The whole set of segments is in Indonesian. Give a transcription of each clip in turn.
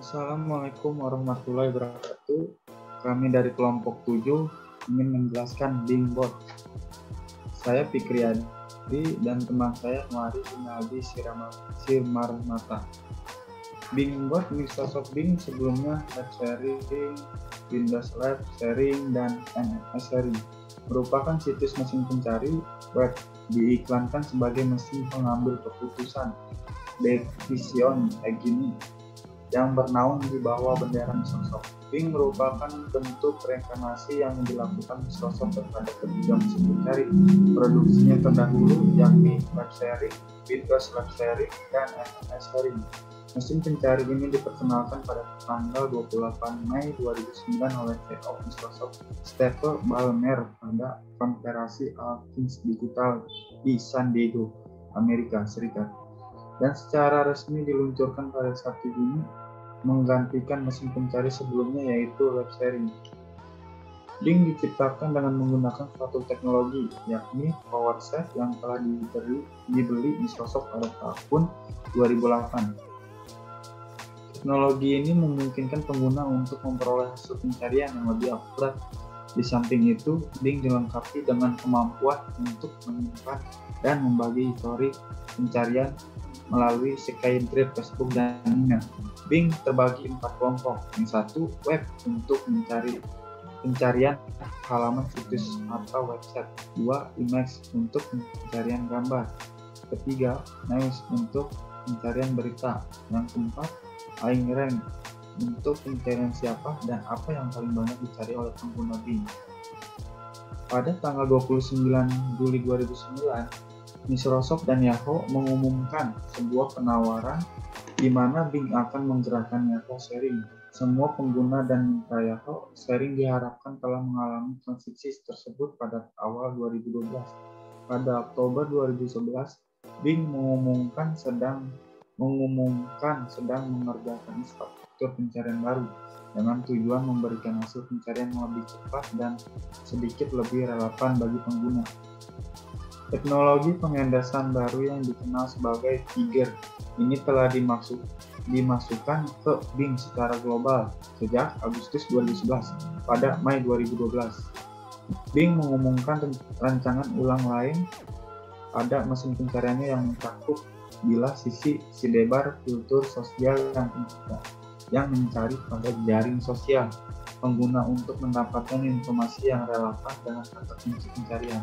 Assalamualaikum warahmatullahi wabarakatuh. Kami dari kelompok 7 ingin menjelaskan Bingbot. Saya Fikri Adi dan teman saya Nuari Rinaldi Sirmarmata. Bingbot Microsoft Bing sebelumnya Web Sharing, Windows Live Sharing, dan MS Sharing merupakan situs mesin pencari web diiklankan sebagai mesin pengambil keputusan decision engine yang bernaung di bawah bendera Microsoft. Bing merupakan bentuk reinkarnasi yang dilakukan Microsoft terhadap ketiga mesin pencari produksinya terdahulu, yakni Web Sharing, Windows Live Sharing, dan MS Sharing. Mesin pencari ini diperkenalkan pada tanggal 28 Mei 2009 oleh CEO Microsoft Steve Ballmer pada konferensi Alkins Digital di San Diego, Amerika Serikat. Dan secara resmi diluncurkan pada 1 Juni menggantikan mesin pencari sebelumnya, yaitu Web Sharing. Bing diciptakan dengan menggunakan suatu teknologi, yakni PowerShell yang telah dibeli Microsoft pada tahun 2008. Teknologi ini memungkinkan pengguna untuk memperoleh hasil pencarian yang lebih akurat. Di samping itu, Bing dilengkapi dengan kemampuan untuk menyimpan dan membagi histori pencarian melalui sekian thread Facebook dan email. Bing terbagi 4 kelompok. Yang satu, web untuk mencari pencarian halaman situs atau website. 2, image untuk pencarian gambar. Ketiga, news untuk pencarian berita. Yang keempat, iRank untuk pencarian siapa dan apa yang paling banyak dicari oleh pengguna Bing. Pada tanggal 29 Juli 2009, Microsoft dan Yahoo mengumumkan sebuah penawaran di mana Bing akan menggerakkan Yahoo Sharing. Semua pengguna dan mitra Yahoo Sharing diharapkan telah mengalami transisi tersebut pada awal 2012. Pada Oktober 2011, Bing mengumumkan sedang mengerjakan infrastruktur pencarian baru dengan tujuan memberikan hasil pencarian yang lebih cepat dan sedikit lebih relevan bagi pengguna. Teknologi pengendasan baru yang dikenal sebagai Tiger ini telah dimasukkan ke Bing secara global sejak Agustus 2011. Pada Mei 2012, Bing mengumumkan rancangan ulang lain pada mesin pencariannya yang mencakup bila sisi sidebar filter sosial yang mencari pada jaring sosial pengguna untuk mendapatkan informasi yang relevan dengan kata kunci pencarian.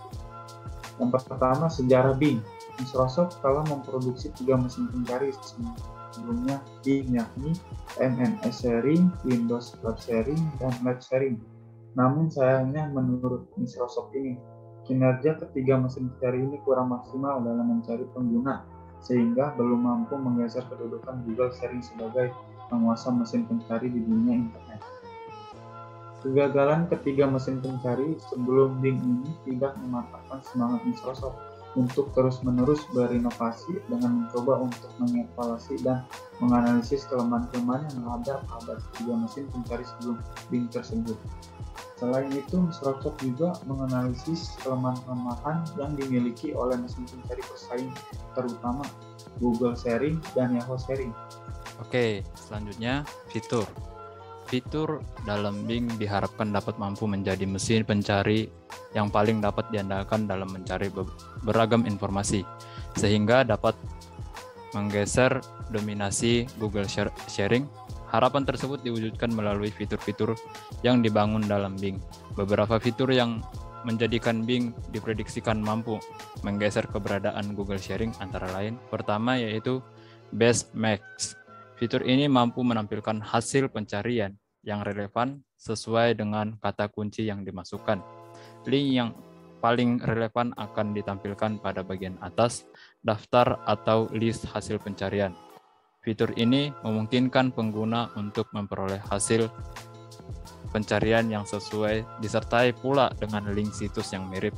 Yang pertama, sejarah Bing. Microsoft telah memproduksi 3 mesin pencari sebelumnya Bing, yakni MS Sharing, Windows Live Sharing, dan Live Sharing. Namun sayangnya menurut Microsoft ini, kinerja ketiga mesin pencari ini kurang maksimal dalam mencari pengguna, sehingga belum mampu menggeser kedudukan Google Sharing sebagai penguasa mesin pencari di dunia internet. Kegagalan ketiga mesin pencari sebelum Bing ini tidak mematahkan semangat Microsoft untuk terus-menerus berinovasi dengan mencoba untuk mengevaluasi dan menganalisis kelemahan-kelemahan yang ada pada ketiga mesin pencari sebelum Bing tersebut. Selain itu, Microsoft juga menganalisis kelemahan-kelemahan yang dimiliki oleh mesin pencari pesaing, terutama Google Sharing dan Yahoo Sharing. Oke, selanjutnya fitur. Fitur dalam Bing diharapkan dapat mampu menjadi mesin pencari yang paling dapat diandalkan dalam mencari beragam informasi, sehingga dapat menggeser dominasi Google Sharing. Harapan tersebut diwujudkan melalui fitur-fitur yang dibangun dalam Bing. Beberapa fitur yang menjadikan Bing diprediksikan mampu menggeser keberadaan Google Sharing antara lain. Pertama yaitu Best Match. Fitur ini mampu menampilkan hasil pencarian yang relevan sesuai dengan kata kunci yang dimasukkan. Link yang paling relevan akan ditampilkan pada bagian atas daftar atau list hasil pencarian. Fitur ini memungkinkan pengguna untuk memperoleh hasil pencarian yang sesuai, disertai pula dengan link situs yang mirip.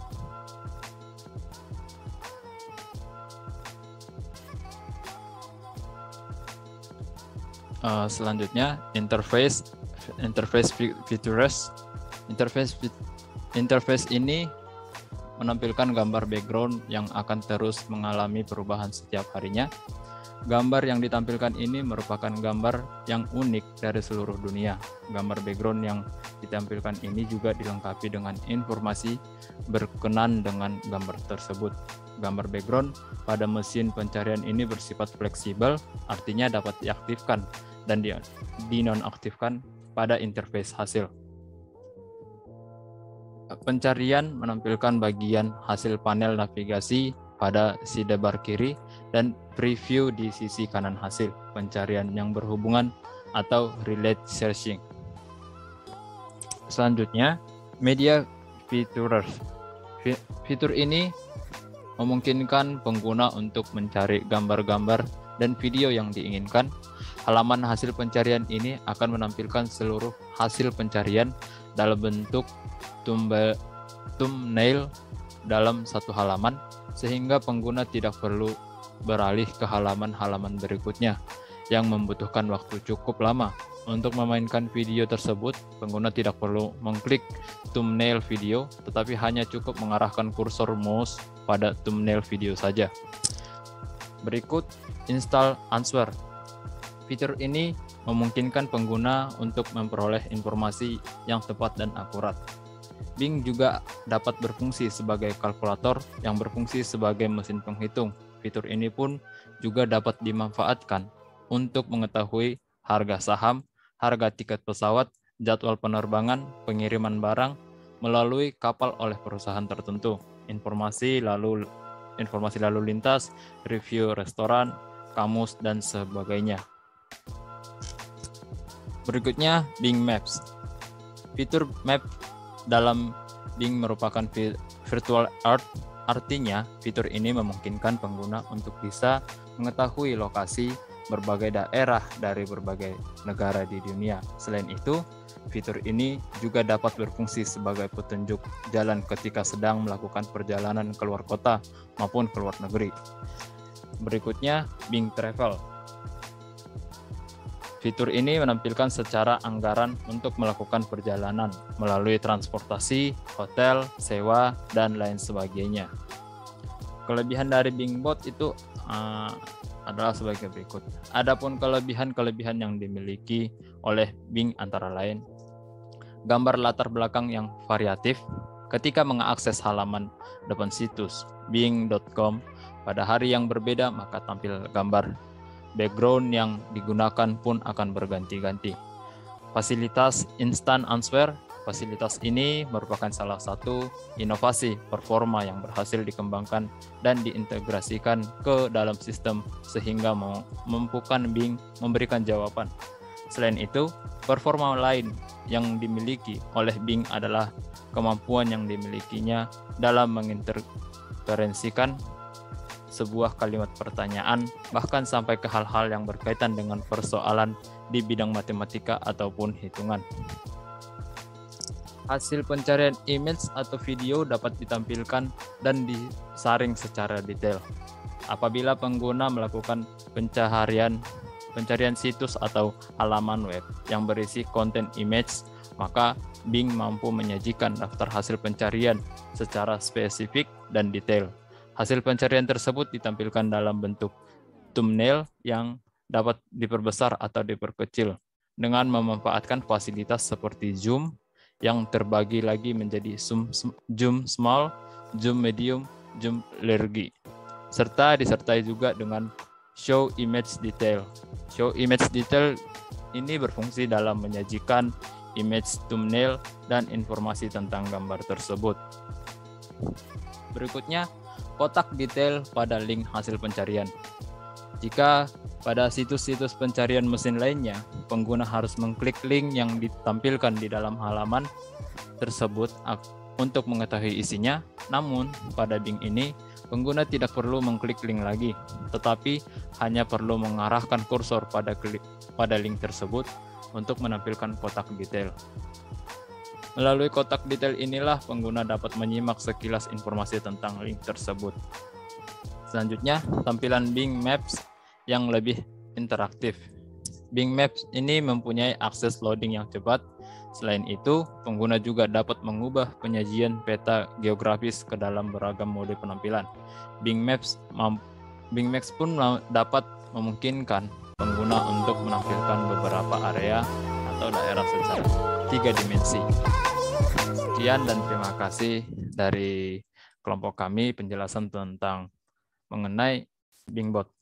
Selanjutnya, interface features. Interface ini menampilkan gambar background yang akan terus mengalami perubahan setiap harinya. Gambar yang ditampilkan ini merupakan gambar yang unik dari seluruh dunia. Gambar background yang ditampilkan ini juga dilengkapi dengan informasi berkenan dengan gambar tersebut. Gambar background pada mesin pencarian ini bersifat fleksibel, artinya dapat diaktifkan dan dinonaktifkan pada interface hasil. Pencarian menampilkan bagian hasil panel navigasi pada sidebar kiri dan preview di sisi kanan hasil pencarian yang berhubungan atau relate searching. Selanjutnya, media features. Fitur ini memungkinkan pengguna untuk mencari gambar-gambar dan video yang diinginkan. Halaman hasil pencarian ini akan menampilkan seluruh hasil pencarian dalam bentuk thumbnail dalam satu halaman, sehingga pengguna tidak perlu beralih ke halaman-halaman berikutnya yang membutuhkan waktu cukup lama. Untuk memainkan video tersebut, pengguna tidak perlu mengklik thumbnail video, tetapi hanya cukup mengarahkan kursor mouse pada thumbnail video saja. Berikut, install answer. Fitur ini memungkinkan pengguna untuk memperoleh informasi yang tepat dan akurat. Bing juga dapat berfungsi sebagai kalkulator yang berfungsi sebagai mesin penghitung. Fitur ini pun juga dapat dimanfaatkan untuk mengetahui harga saham, harga tiket pesawat, jadwal penerbangan, pengiriman barang melalui kapal oleh perusahaan tertentu, informasi lalu lintas, review restoran, kamus, dan sebagainya. Berikutnya, Bing Maps. Fitur map dalam Bing merupakan virtual art, artinya fitur ini memungkinkan pengguna untuk bisa mengetahui lokasi berbagai daerah dari berbagai negara di dunia. Selain itu, fitur ini juga dapat berfungsi sebagai petunjuk jalan ketika sedang melakukan perjalanan keluar kota maupun keluar negeri. Berikutnya, Bing Travel. Fitur ini menampilkan secara anggaran untuk melakukan perjalanan melalui transportasi, hotel, sewa, dan lain sebagainya. Kelebihan dari Bing Bot itu adalah sebagai berikut. Adapun kelebihan-kelebihan yang dimiliki oleh Bing antara lain, gambar latar belakang yang variatif. Ketika mengakses halaman depan situs bing.com pada hari yang berbeda, maka tampil gambar background yang digunakan pun akan berganti-ganti. Fasilitas instant answer. Fasilitas ini merupakan salah satu inovasi performa yang berhasil dikembangkan dan diintegrasikan ke dalam sistem sehingga memampukan Bing memberikan jawaban. Selain itu, performa lain yang dimiliki oleh Bing adalah kemampuan yang dimilikinya dalam menginterferensikan sebuah kalimat pertanyaan, bahkan sampai ke hal-hal yang berkaitan dengan persoalan di bidang matematika ataupun hitungan. Hasil pencarian image atau video dapat ditampilkan dan disaring secara detail. Apabila pengguna melakukan pencarian situs atau halaman web yang berisi konten image, maka Bing mampu menyajikan daftar hasil pencarian secara spesifik dan detail. Hasil pencarian tersebut ditampilkan dalam bentuk thumbnail yang dapat diperbesar atau diperkecil dengan memanfaatkan fasilitas seperti zoom yang terbagi lagi menjadi zoom small, zoom medium, zoom large, serta disertai juga dengan show image detail. Show image detail ini berfungsi dalam menyajikan image thumbnail dan informasi tentang gambar tersebut. Berikutnya, kotak detail pada link hasil pencarian. Jika pada situs-situs pencarian mesin lainnya, pengguna harus mengklik link yang ditampilkan di dalam halaman tersebut untuk mengetahui isinya. Namun, pada Bing ini, pengguna tidak perlu mengklik link lagi, tetapi hanya perlu mengarahkan kursor pada link tersebut untuk menampilkan kotak detail. Melalui kotak detail inilah pengguna dapat menyimak sekilas informasi tentang link tersebut. Selanjutnya, tampilan Bing Maps yang lebih interaktif. Bing Maps ini mempunyai akses loading yang cepat. Selain itu, pengguna juga dapat mengubah penyajian peta geografis ke dalam beragam mode penampilan. Bing Maps pun dapat memungkinkan pengguna untuk menampilkan beberapa area atau daerah secara 3 dimensi. Sekian dan terima kasih dari kelompok kami penjelasan tentang mengenai Bingbot.